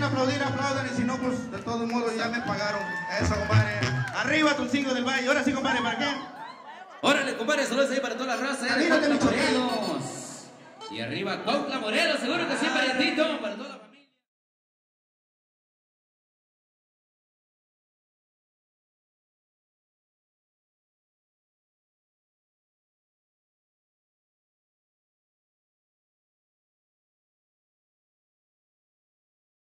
aplaudir, aplaudan, y si no, pues de todos modos ya me pagaron. Eso, compadre. Arriba, Tulcingo del Valle. Ahora sí, compadre, ¿para qué? Órale, compadre, saludos ahí para toda la raza. Arriba, Morelos. Y arriba, Cuautla Morelos, seguro que sí, parientito. Para toda la...